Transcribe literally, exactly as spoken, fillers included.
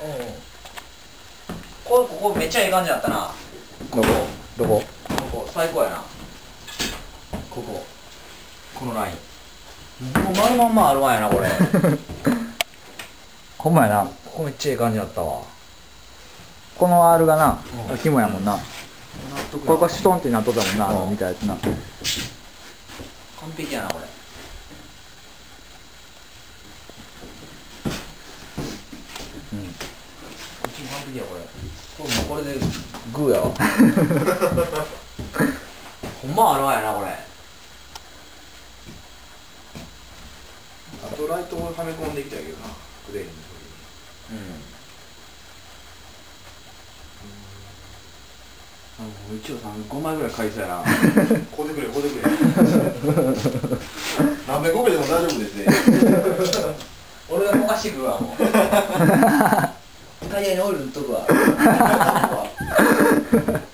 こここめっちゃええ感じだったな。 どこどこここ最高やな。こここのラインもう丸まんまあるわやなこれ。 ほんまやな。 ここめっちゃええ感じだったわ。 この R がなうん紐やもんな。これがシュトンってなっとったもんな、あのうん見たやつな。 完璧やなこれ。 うん、 こっちも完璧やこれ。これもうこれでグーやわ。ほんまあるわやなこれ。 あとライトをはめ込んできたけどな、クレーンのうん。あの一応さんごまいぐらい買いそうやな。 時に。こうでくれ、こうでくれ。何百個でも大丈夫ですね。 俺がぼかしてくるわもう。タイヤにオイル塗っとくわ。